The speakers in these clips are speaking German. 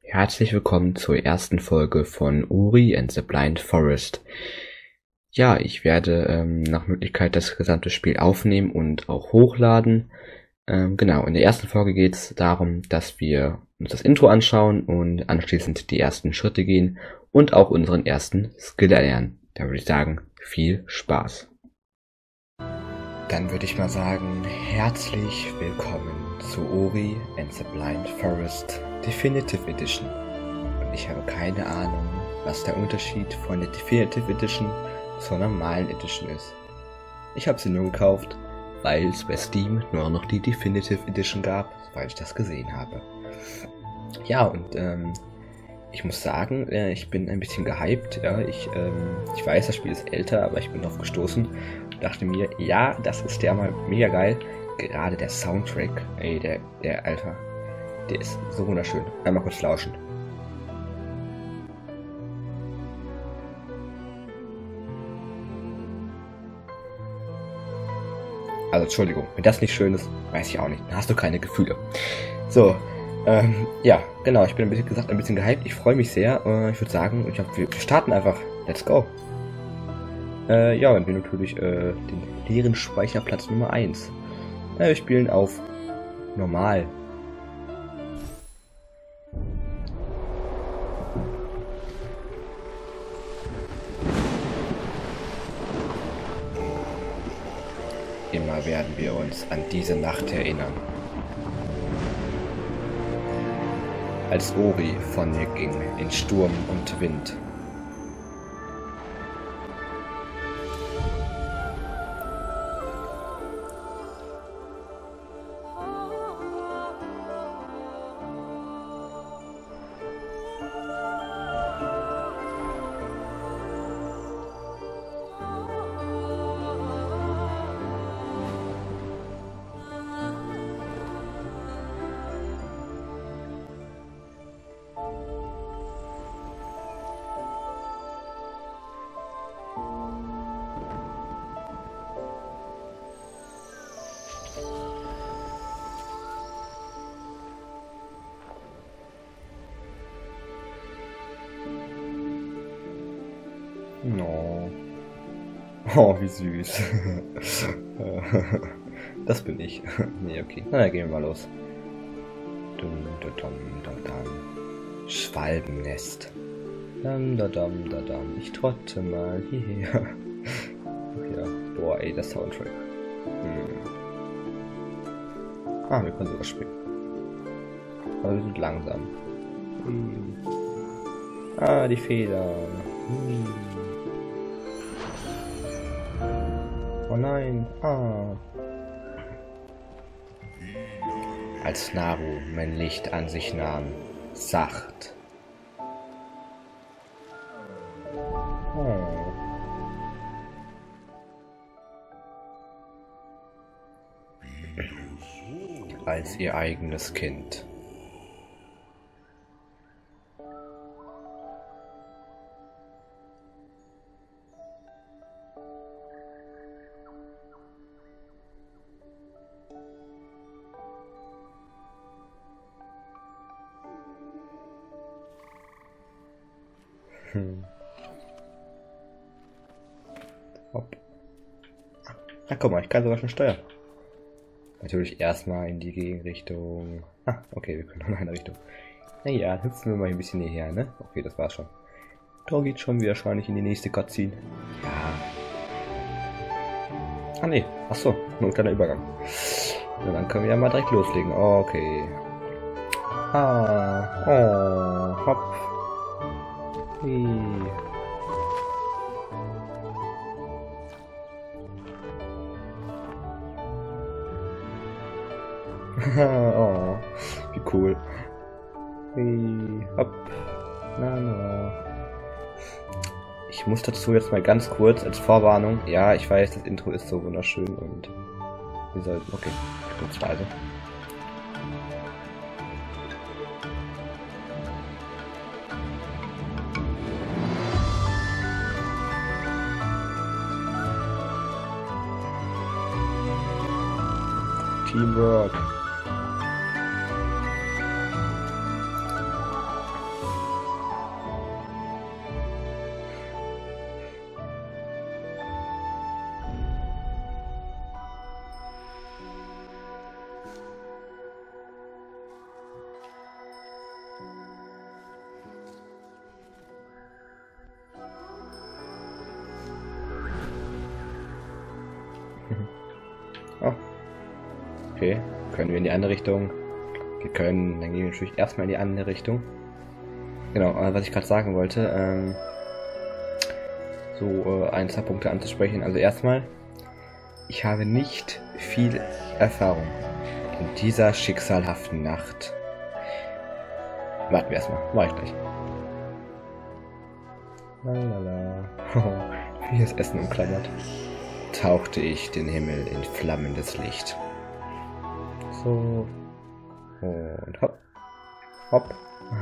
Herzlich willkommen zur ersten Folge von Ori and the Blind Forest. Ja, ich werde nach Möglichkeit das gesamte Spiel aufnehmen und auch hochladen. Genau, in der ersten Folge geht es darum, dass wir uns das Intro anschauen und anschließend die ersten Schritte gehen und auch unseren ersten Skill erlernen. Da würde ich sagen, viel Spaß. Dann würde ich mal sagen, herzlich willkommen zu Ori and the Blind Forest Definitive Edition. Und ich habe keine Ahnung, was der Unterschied von der Definitive Edition zur normalen Edition ist. Ich habe sie nur gekauft, weil es bei Steam nur noch die Definitive Edition gab, soweit ich das gesehen habe. Ja, und ich muss sagen, ich bin ein bisschen gehypt. Ja, ich weiß, das Spiel ist älter, aber ich bin drauf gestoßen und dachte mir, ja, das ist ja mal mega geil. Gerade der Soundtrack, ey, der Alter, der ist so wunderschön. Einmal kurz lauschen. Also Entschuldigung, wenn das nicht schön ist, weiß ich auch nicht. Dann hast du keine Gefühle. So, ja, genau, ich bin ein bisschen gehypt. Ich freue mich sehr. Ich würde sagen, wir starten einfach. Let's go. Ja, und wir natürlich den leeren Speicherplatz Nummer 1. Wir spielen auf normal. Immer werden wir uns an diese Nacht erinnern. Als Ori von mir ging in Sturm und Wind. No. Oh, wie süß. Das bin ich. Nee, okay. Na, dann gehen wir mal los. Dum, dum, dum, dum. Schwalbennest. Dum, dum, dum, dum. Ich trotte mal hierher. Ach ja. Boah, ey, das Soundtrack. Ah, wir können sogar springen. Aber wir sind langsam. Ah, die Federn. Oh nein. Ah. Als Naru mein Licht an sich nahm, sacht. Oh. Als ihr eigenes Kind. Hopp. Na guck mal, ich kann sogar schon steuern. Natürlich erstmal in die Gegenrichtung. Ah, okay, wir können nur in eine Richtung. Naja, hüpfen wir mal ein bisschen hierher, ne? Okay, das war's schon. Da geht's schon wieder wahrscheinlich in die nächste Cutscene. Ja. Ah ne, achso, nur ein kleiner Übergang. Und dann können wir ja mal direkt loslegen. Okay. Ah, oh, hopp. Oh, wie cool. Hopp. Na. Ich muss dazu jetzt mal ganz kurz als Vorwarnung. Ja, ich weiß, das Intro ist so wunderschön und wir sollten. Okay, kurz leise. Teamwork. Okay, können wir in die andere Richtung? Wir können, dann gehen wir natürlich erstmal in die andere Richtung. Genau, was ich gerade sagen wollte, ein, zwei Punkte anzusprechen. Also erstmal, ich habe nicht viel Erfahrung in dieser schicksalhaften Nacht. Warten wir erstmal, mach ich gleich. Lalala. Wie das Essen umklammert. Tauchte ich den Himmel in flammendes Licht. So. Und hopp. Hopp.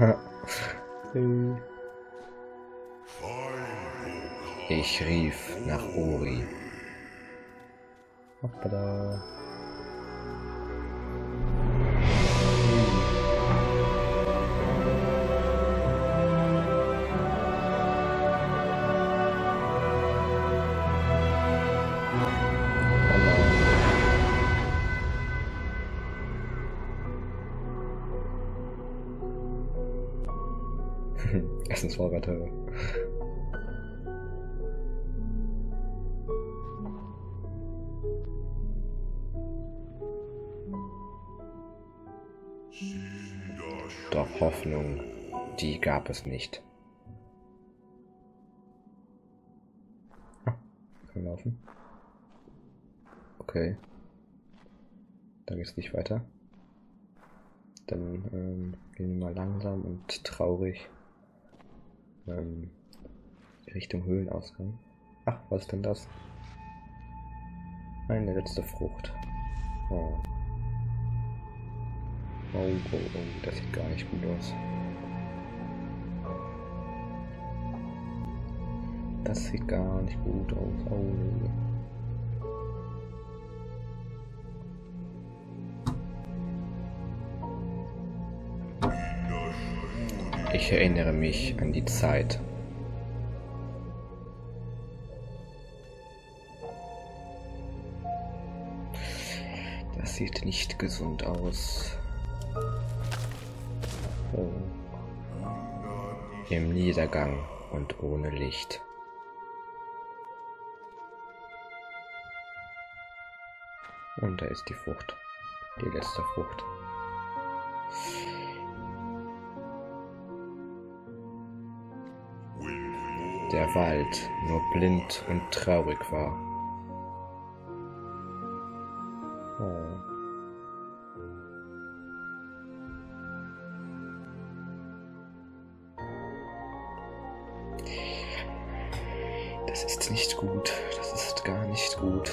Ich rief nach Ori. Hoppala. Essensvorräte. Doch Hoffnung, die gab es nicht. Ah, kann laufen. Okay. Da geht's nicht weiter. Dann gehen wir mal langsam und traurig Richtung Höhlenausgang. Ach, was ist denn das? Eine letzte Frucht. Oh. Oh, oh, oh, das sieht gar nicht gut aus. Das sieht gar nicht gut aus. Oh nee. Ich erinnere mich an die Zeit. Das sieht nicht gesund aus. Oh. Im Niedergang und ohne Licht. Und da ist die Frucht. Die letzte Frucht. Der Wald nur blind und traurig war. Oh. Das ist nicht gut. Das ist gar nicht gut.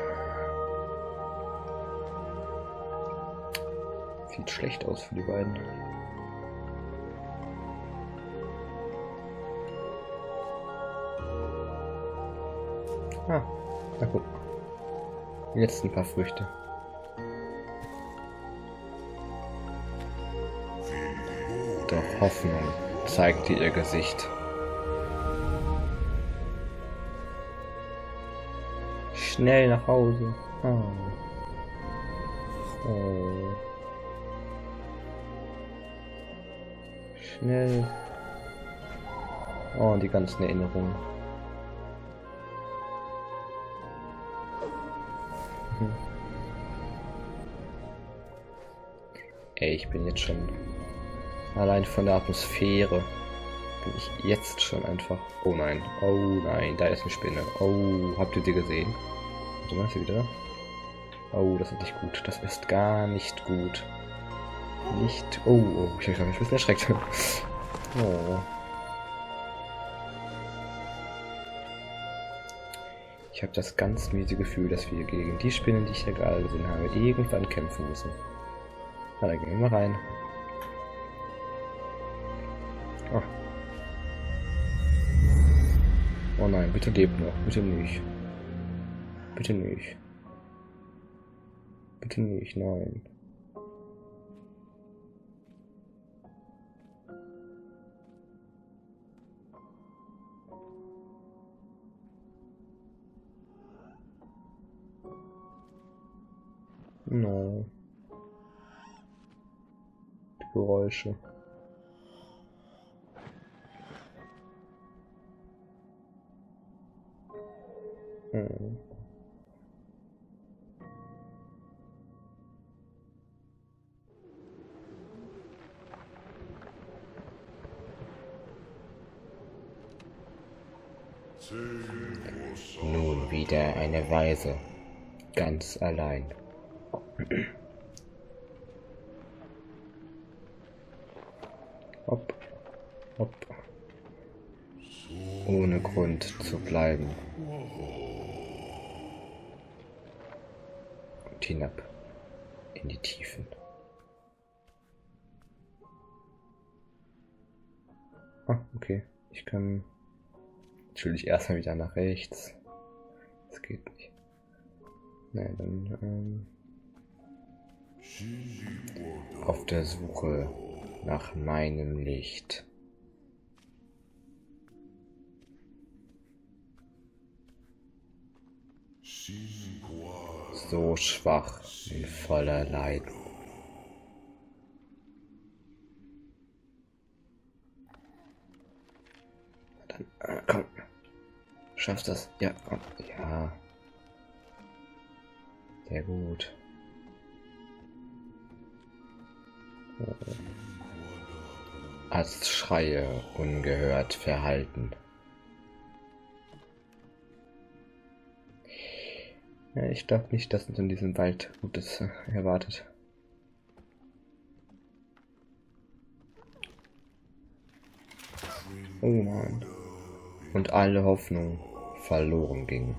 Sieht schlecht aus für die beiden. Ah, na gut. Jetzt ein paar Früchte. Doch Hoffnung zeigte ihr Gesicht. Schnell nach Hause. Oh. Oh. Schnell. Oh, die ganzen Erinnerungen. Ey, ich bin jetzt schon allein von der Atmosphäre. Bin ich jetzt schon einfach. Oh nein, da ist eine Spinne. Oh, habt ihr sie gesehen? So, meinst du wieder? Oh, das ist nicht gut. Das ist gar nicht gut. Nicht. Oh, oh, ich habe mich ein bisschen erschreckt. Oh. Ich habe das ganz miese Gefühl, dass wir gegen die Spinnen, die ich hier gerade gesehen habe, irgendwann kämpfen müssen. Na, dann gehen wir mal rein. Oh. Oh nein, bitte lebt noch. Bitte nicht. Bitte nicht. Bitte nicht, nein. No. Die Geräusche. Hm. Nun wieder eine Weise, ganz allein. Hopp, hopp. Ohne Grund zu bleiben. Und hinab in die Tiefen. Ah, okay. Ich kann natürlich erstmal wieder nach rechts. Das geht nicht. Nein, dann auf der Suche nach meinem Licht. So schwach und voller Leiden. Dann, komm. Schaffst das? Ja, komm. Ja. Sehr gut. Als Schreie ungehört verhalten. Ja, ich glaube nicht, dass uns in diesem Wald Gutes erwartet. Oh Mann. Und alle Hoffnung verloren ging.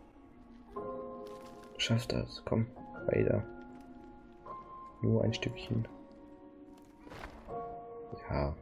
Schaffst das, komm, weiter. Nur ein Stückchen. Ja.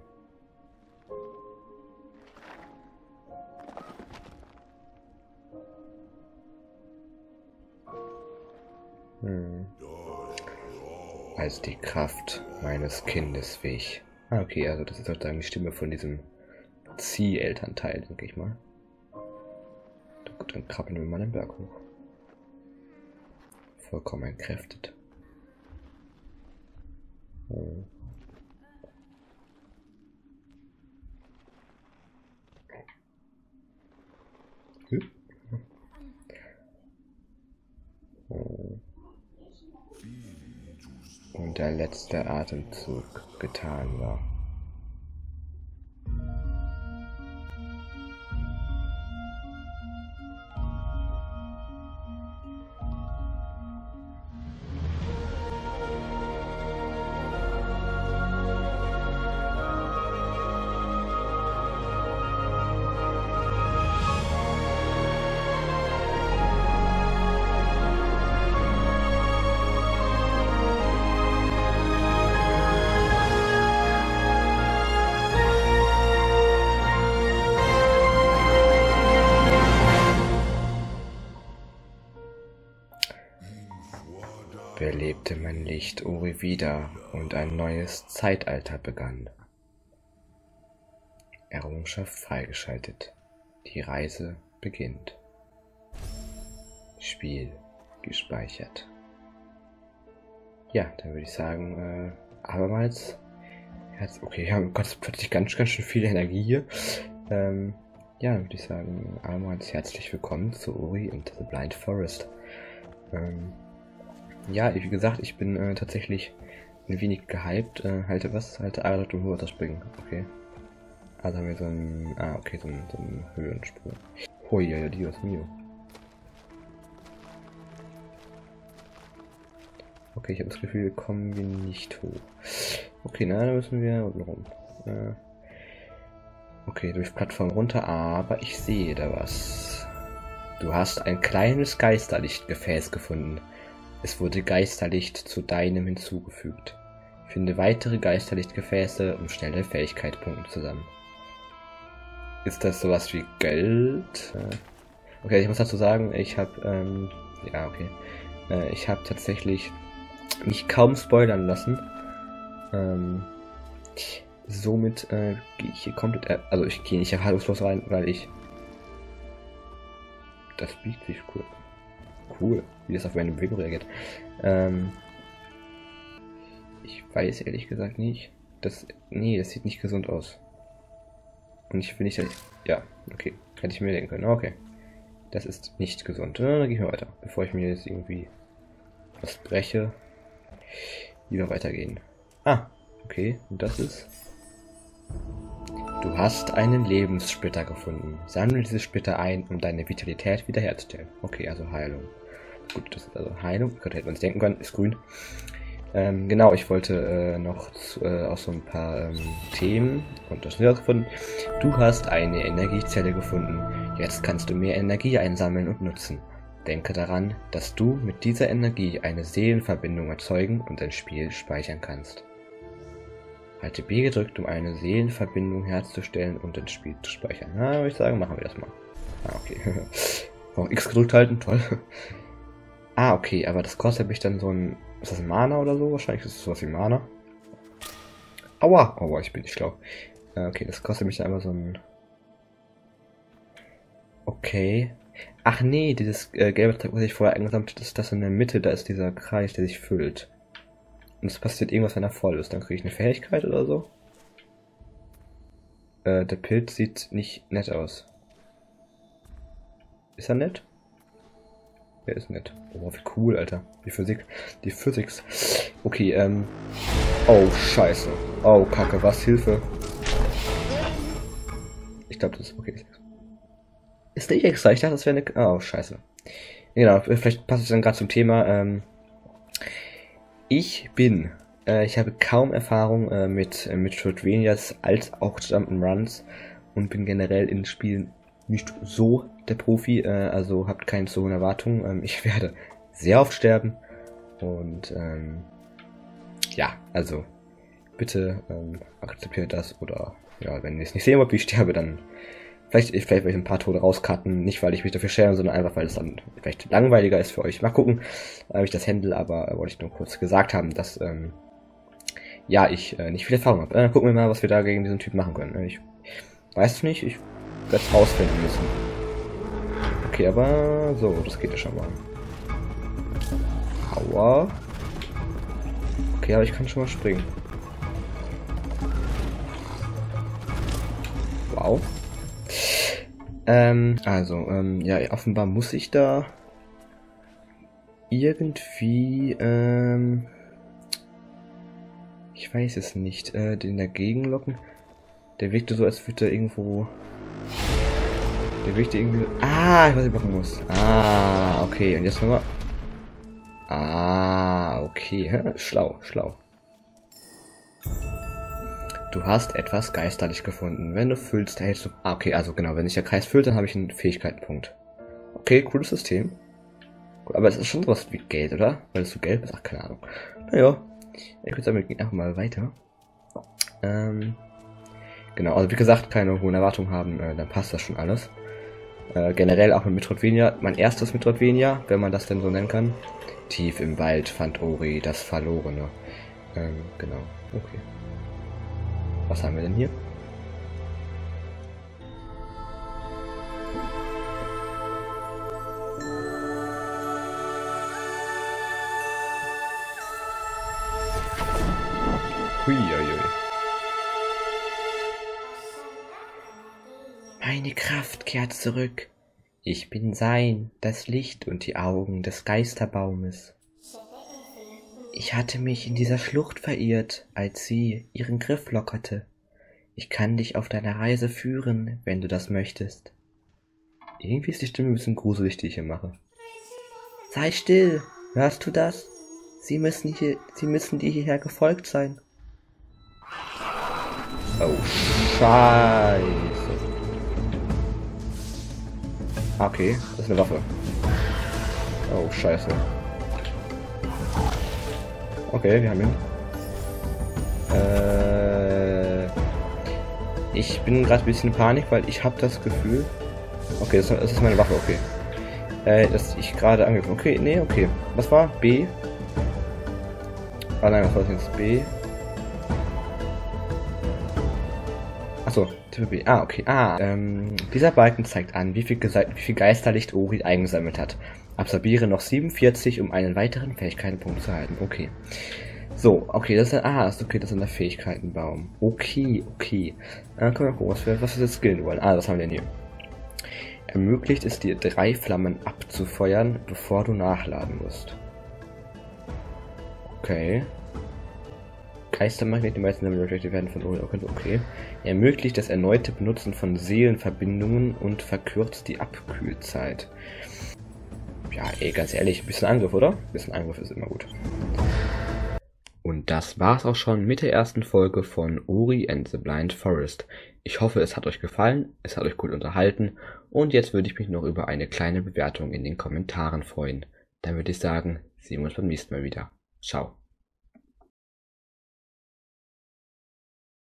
Als die Kraft meines Kindes wich. Ah, okay, also das ist sozusagen die Stimme von diesem Ziehelternteil, denke ich mal. Gut, dann krabbeln wir mal den Berg hoch. Vollkommen entkräftet. Oh. Oh. Und der letzte Atemzug getan war. Belebte mein Licht Ori wieder und ein neues Zeitalter begann. Errungenschaft freigeschaltet. Die Reise beginnt. Spiel gespeichert. Ja, dann würde ich sagen, abermals. Okay, wir haben plötzlich ganz schön viel Energie hier. Ja, dann würde ich sagen, abermals herzlich willkommen zu Ori and the Blind Forest. Ja, wie gesagt, ich bin tatsächlich ein wenig gehypt. Halte Aradot und Hoher springen. Okay. Also haben wir so einen. Ah, okay, so einen Höhensprung. Hoi, ja, Dios mio. Okay, ich habe das Gefühl, kommen wir nicht hoch. Okay, na, dann müssen wir unten rum. Okay, durch Plattform runter, aber ich sehe da was. Du hast ein kleines Geisterlichtgefäß gefunden. Es wurde Geisterlicht zu deinem hinzugefügt. Finde weitere Geisterlichtgefäße und stelle Fähigkeitspunkte zusammen. Ist das sowas wie Geld? Okay, ich muss dazu sagen, ich habe, ja, okay. Ich habe tatsächlich mich kaum spoilern lassen. Somit gehe ich hier komplett, also ich gehe nicht erwartungslos rein, weil ich... Das biegt sich cool. Cool, wie das auf meine Bewegung reagiert. Ich weiß ehrlich gesagt nicht. Nee, das sieht nicht gesund aus. Und ich will nicht... Ja, okay. Hätte ich mir denken können. Okay. Das ist nicht gesund. Dann gehe ich mal weiter. Bevor ich mir jetzt irgendwie was breche. Lieber weitergehen. Ah, okay. Und das ist... Du Du hast einen Lebenssplitter gefunden. Sammle diese Splitter ein, um deine Vitalität wiederherzustellen. Okay, also Heilung. Gut, das ist also Heilung. Könnte hätte man sich denken können, ist grün. Genau, ich wollte noch aus so ein paar Themen und das gefunden. Du hast eine Energiezelle gefunden. Jetzt kannst du mehr Energie einsammeln und nutzen. Denke daran, dass du mit dieser Energie eine Seelenverbindung erzeugen und dein Spiel speichern kannst. Halte B gedrückt, um eine Seelenverbindung herzustellen und ins Spiel zu speichern. Na, würde ich sagen, machen wir das mal. Ah, okay. Auch X gedrückt halten, toll. Ah, okay, aber das kostet mich dann so ein... Ist das ein Mana oder so? Wahrscheinlich ist es sowas wie Mana. Aua! Aua, ich bin nicht schlau. Okay, das kostet mich dann einmal so ein... Okay. Ach nee, dieses gelbe Teil, was ich vorher eingesammelt habe, ist das in der Mitte, da ist dieser Kreis, der sich füllt. Und es passiert irgendwas, wenn er voll ist. Dann kriege ich eine Fähigkeit oder so. Der Pilz sieht nicht nett aus. Ist er nett? Der ist nett. Oh, wie cool, Alter. Die Physik. Die Physics. Okay, oh, scheiße. Oh, Kacke, was? Hilfe. Ich glaube, das ist okay. Ist nicht extra. Ich dachte, das wäre eine... Oh, scheiße. Genau, vielleicht passt es dann gerade zum Thema. Ich habe kaum Erfahrung mit Metroidvanias als auch Jump'n'Runs und bin generell in Spielen nicht so der Profi, also habt keine so hohen Erwartungen. Ich werde sehr oft sterben und ja, also bitte akzeptiert das oder ja, wenn ihr es nicht sehen wollt, wie ich sterbe, dann vielleicht werde ich ein paar Tode rauscutten, nicht weil ich mich dafür schäme, sondern einfach weil es dann vielleicht langweiliger ist für euch. Mal gucken, wie ich das handle, aber wollte ich nur kurz gesagt haben, dass ja, ich nicht viel Erfahrung habe. Gucken wir mal, was wir da gegen diesen Typ machen können. Ich weiß es nicht, ich werde es rausfinden müssen. Okay, aber so, das geht ja schon mal. Aua. Okay, aber ich kann schon mal springen. Wow. Also, ja, offenbar muss ich da irgendwie, ich weiß es nicht, den dagegen locken. Der wirkte so, als würde er irgendwo... Der wirkte irgendwie... Ah, ich weiß nicht, was ich machen muss. Ah, okay, und jetzt nochmal... Ah, okay, schlau, schlau. Du hast etwas geisterlich gefunden. Wenn du füllst, erhältst du... Ah, okay, also genau, wenn sich der Kreis füllt, dann habe ich einen Fähigkeitenpunkt. Okay, cooles System. Gut, aber es ist schon sowas wie Geld, oder? Weil es so gelb ist? Ach, keine Ahnung. Naja, ich würde sagen, wir gehen einfach mal weiter. Genau, also wie gesagt, keine hohen Erwartungen haben, dann passt das schon alles. Generell auch mit Metroidvania, mein erstes Metroidvania, wenn man das denn so nennen kann. Tief im Wald fand Ori das Verlorene. Genau, okay. Was haben wir denn hier? Huiuiui. Meine Kraft kehrt zurück. Ich bin sein, das Licht und die Augen des Geisterbaumes. Ich hatte mich in dieser Schlucht verirrt, als sie ihren Griff lockerte. Ich kann dich auf deiner Reise führen, wenn du das möchtest. Irgendwie ist die Stimme ein bisschen gruselig, die ich hier mache. Sei still, hörst du das? Sie müssen dir hierher gefolgt sein. Oh, Scheiße. Okay, das ist eine Waffe. Oh, Scheiße. Okay, wir haben ihn. Ich bin gerade ein bisschen in Panik, weil ich habe das Gefühl... Okay, das ist meine Waffe, okay. Dass ich gerade angegriffen... Okay, nee, okay. Was war? B? Ah nein, was war das jetzt? B? Achso, Tippe B. Ah, okay. Dieser Balken zeigt an, wie viel Geisterlicht Ori eingesammelt hat. Absorbiere noch 47, um einen weiteren Fähigkeitenpunkt zu erhalten. Okay. So, okay, das ist okay, das ist der Fähigkeitenbaum. Okay, okay. Können wir gucken, was wir jetzt skillen wollen. Was haben wir denn hier? Ermöglicht es dir, 3 Flammen abzufeuern, bevor du nachladen musst. Okay. Geistermagnet, die meisten Objekte werden von okay. Ermöglicht das erneute Benutzen von Seelenverbindungen und verkürzt die Abkühlzeit. Ja, ganz ehrlich, ein bisschen Angriff, oder? Ein bisschen Angriff ist immer gut. Und das war's auch schon mit der ersten Folge von Ori and the Blind Forest. Ich hoffe, es hat euch gefallen, es hat euch gut unterhalten und jetzt würde ich mich noch über eine kleine Bewertung in den Kommentaren freuen. Dann würde ich sagen, sehen wir uns beim nächsten Mal wieder. Ciao.